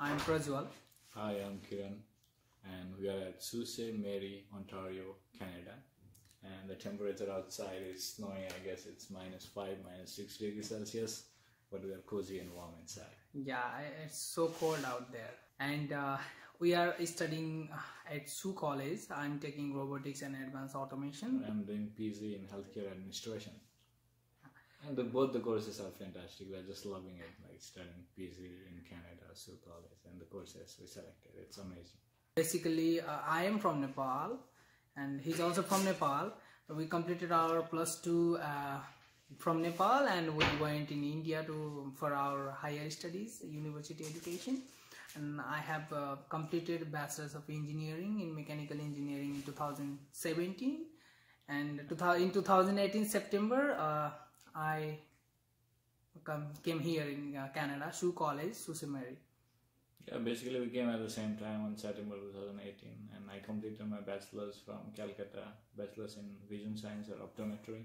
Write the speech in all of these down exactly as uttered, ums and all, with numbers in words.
I'm Prajwal. Hi, I'm Kiran, and we are at Sault Mary, Ontario, Canada. And the temperature outside is snowing. I guess it's minus five, minus six degrees Celsius, but we are cozy and warm inside. Yeah, it's so cold out there. And uh, we are studying at Sault College. I'm taking robotics and advanced automation. I'm doing P G in healthcare administration. And the, both the courses are fantastic. We're just loving it, like studying P G in Canada, Sault College, and the courses we selected. It's amazing. Basically, uh, I am from Nepal, and he's also from Nepal. We completed our plus two uh, from Nepal, and we went in India to for our higher studies, university education. And I have uh, completed Bachelor's of Engineering in Mechanical Engineering in two thousand seventeen, and in two thousand eighteen September. Uh, I come, came here in uh, Canada, Sault College, Sault Mary. Yeah, basically we came at the same time on September two thousand eighteen, and I completed my bachelor's from Calcutta, bachelor's in vision science or optometry.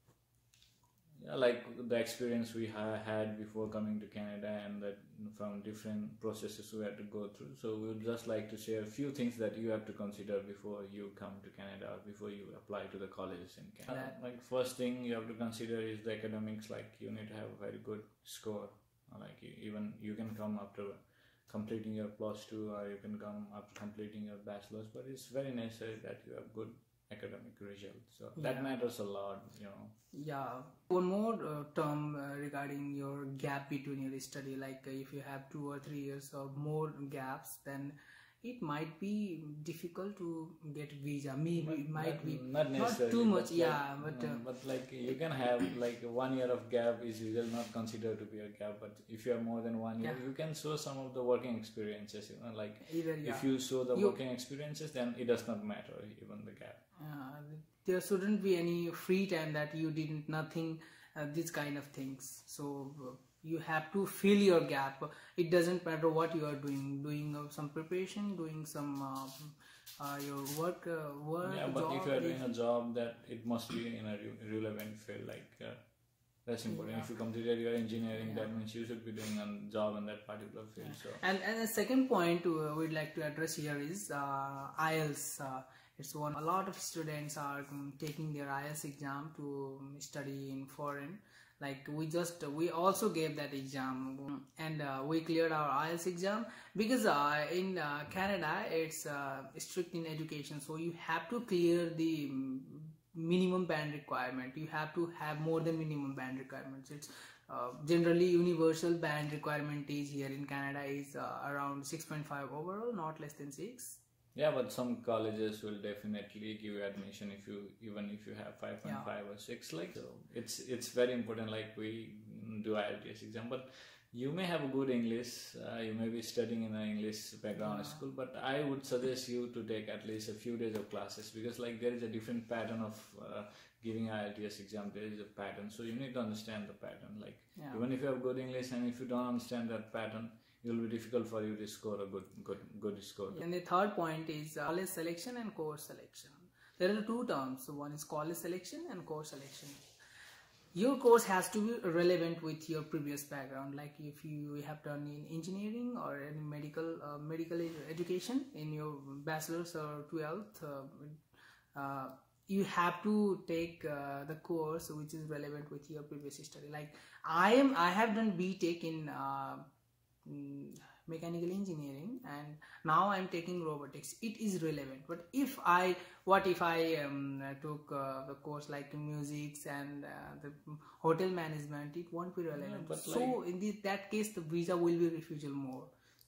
Yeah, like the experience we ha had before coming to Canada, and that from different processes we had to go through. So we would just like to share a few things that you have to consider before you come to Canada or before you apply to the colleges in Canada. Yeah. Like first thing you have to consider is the academics. Like you need to have a very good score. Like you, even you can come after completing your plus two, or you can come after completing your bachelor's. But it's very necessary that you have good academic results, so that yeah. matters a lot, you know. Yeah, one more uh, term uh, regarding your gap between your study, like uh, if you have two or three years or more gaps, then it might be difficult to get visa. Maybe but it might not, be not, not too much, like, yeah. But uh, but like you can have like one year of gap is usually not considered to be a gap. But if you have more than one year, yeah. you can show some of the working experiences. You know, like Either, yeah. if you show the you, working experiences, then it does not matter even the gap. Uh, there shouldn't be any free time that you did nothing, uh, these kind of things. So uh, you have to fill your gap. It doesn't matter what you are doing, doing uh, some preparation, doing some uh, uh, your work, uh, work. Yeah, but job, if you are doing a job, that it must be in a re relevant field, like uh, that's important. Yeah. If you completed your engineering, yeah. that means you should be doing a job in that particular field. Yeah. So and and the second point uh, we'd like to address here is uh, I E L T S. Uh, It's one. A lot of students are um, taking their I E L T S exam to um, study in foreign. Like we just, uh, we also gave that exam, and uh, we cleared our I E L T S exam because uh, in uh, Canada it's uh, strict in education. So you have to clear the minimum band requirement. You have to have more than minimum band requirements. It's uh, generally universal band requirement is here in Canada is uh, around six point five overall, not less than six. Yeah, but some colleges will definitely give you admission if you even if you have five point five yeah. or six. Like so, it's it's very important. Like we do I E L T S exam, but you may have a good English. Uh, you may be studying in an English background yeah. school, but I would suggest you to take at least a few days of classes, because like there is a different pattern of uh, giving I E L T S exam. There is a pattern, so you need to understand the pattern. Like yeah. even if you have good English, and if you don't understand that pattern, it will be difficult for you to score a good good good score. And the third point is uh, college selection and course selection. There are two terms. So one is college selection and course selection. Your course has to be relevant with your previous background. Like if you have done in engineering or in medical uh, medical education in your bachelor's or twelfth, uh, uh, you have to take uh, the course which is relevant with your previous study. Like I am, I have done B Tech in uh, mechanical engineering, and now I'm taking robotics. It is relevant. But if I what if I um, took uh, the course like music and uh, the hotel management, it won't be relevant. Yeah, so like, in the, that case the visa will be refusal more.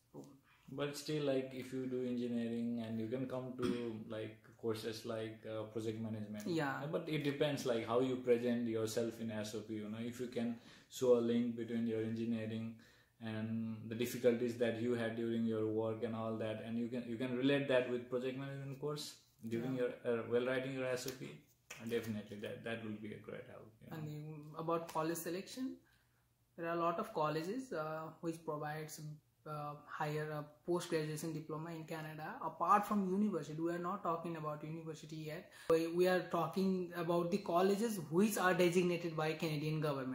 But still, like if you do engineering and you can come to like courses like uh, project management, yeah, but it depends like how you present yourself in S O P. You know, if you can show a link between your engineering and the difficulties that you had during your work and all that, and you can you can relate that with project management course during yeah. your uh, while writing your S O P, and definitely that that will be a great help. You know? And about college selection, there are a lot of colleges uh, which provides uh, higher uh, post graduation diploma in Canada. Apart from university, we are not talking about university yet. We, we are talking about the colleges which are designated by Canadian government.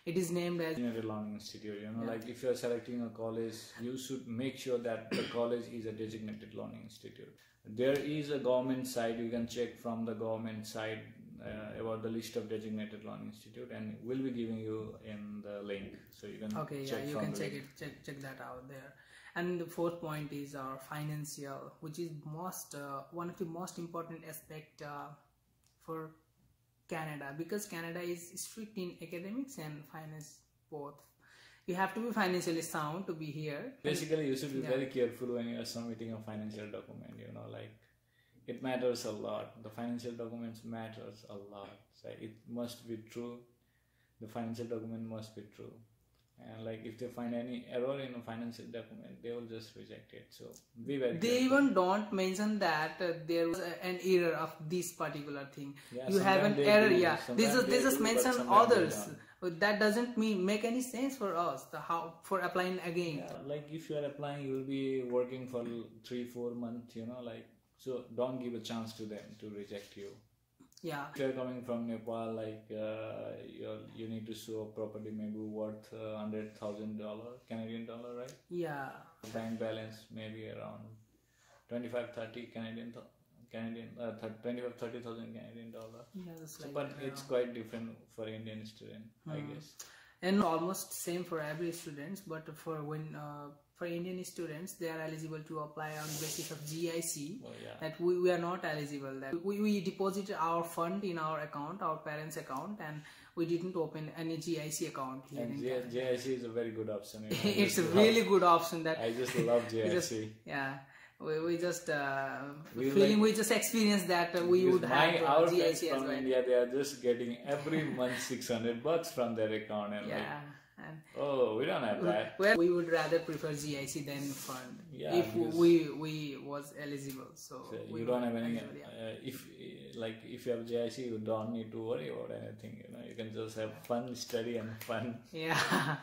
It is named as Designated Learning Institute. You know, Yeah. like if you are selecting a college, you should make sure that the college is a designated learning institute. There is a government site, you can check from the government site uh, about the list of designated learning institute, and we'll be giving you in the link, so you can okay. check Yeah, you from can the check link. it. Check check that out there. And the fourth point is our financial, which is most uh, one of the most important aspect uh, for Canada, because Canada is strict in academics and finance both. You have to be financially sound to be here. Basically, you should be Yeah. very careful when you are submitting a financial document. You know, like it matters a lot. The financial documents matters a lot. So it must be true. The financial document must be true. And like if they find any error in a financial document, they will just reject it. So be very They careful. even don't mention that uh, there was a- an error of this particular thing. Yeah, You have an sometimes they error, do. yeah. They Sometimes just, they they just do, but mention sometimes they others. don't. But that doesn't mean make any sense for us. The how for applying again. Yeah, like if you are applying, you will be working for three, four months. You know, like so. Don't give a chance to them to reject you. Yeah. If you're coming from Nepal, like uh, you you need to show a property maybe worth uh, hundred thousand dollar Canadian dollar, right? Yeah. Bank balance maybe around twenty five, thirty Canadian th- Canadian uh, twenty five, thirty thousand Canadian dollar. Yeah, that's So, like but that, it's yeah. quite different for Indian student, I Hmm. guess. And almost same for every students, but for when uh, for Indian students, they are eligible to apply on basis of G I C. Oh yeah. That we, we are not eligible. That we, we deposit our fund in our account, our parents' account, and we didn't open any G I C account here And in J- Canada. JIC is a very good option. You know, I It's just a love- really good option that I just love we J I C. just, yeah. We, we just uh, We feeling like- we just experienced that uh, we Because would my, have our uh, G I friends C as from well. India, they are just getting every month six hundred bucks from their account, and like, Yeah. And oh, we don't have that. well, we would rather prefer G I C than fund Yeah, if because- we we was eligible. So, So we you don't were have any. eligible, yeah. Uh, if uh, like if you have J I C, you don't need to worry about anything. You know, you can just have fun, study, and fun. Yeah.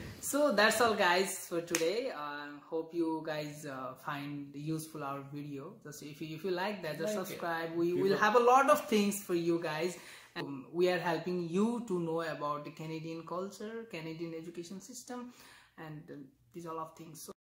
So that's all, guys, for today. Uh, hope you guys uh, find useful our video. Just if you if you like that, just Like it. subscribe. We People- will have a lot of things for you guys. Um, we are helping you to know about the Canadian culture, Canadian education system, and uh, these all of things. So